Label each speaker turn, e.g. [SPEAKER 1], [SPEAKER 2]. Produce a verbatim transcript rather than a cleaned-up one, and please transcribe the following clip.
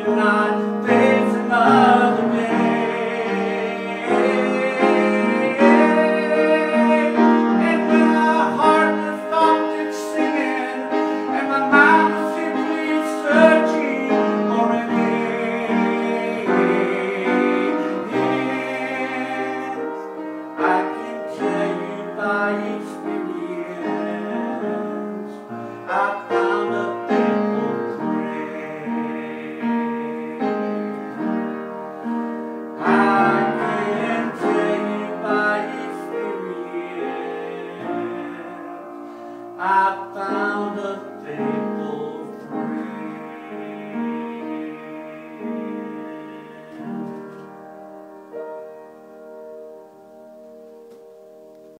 [SPEAKER 1] not face another day. And when my heart was stopped its singing, and my mind was simply searching for an end, I can tell you by experience, I found a faithful friend. I can tell you by experience, I found a faithful